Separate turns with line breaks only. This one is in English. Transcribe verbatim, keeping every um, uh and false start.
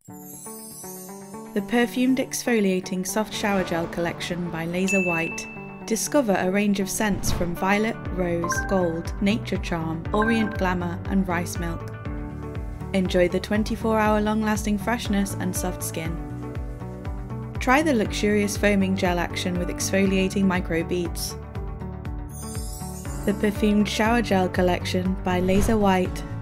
The Perfumed Exfoliating Soft Shower Gel Collection by Laser White. Discover a range of scents from violet, rose, gold, nature charm, orient glamour and rice milk. Enjoy the twenty-four hour long-lasting freshness and soft skin. Try the luxurious foaming gel action with exfoliating microbeads. The Perfumed Shower Gel Collection by Laser White.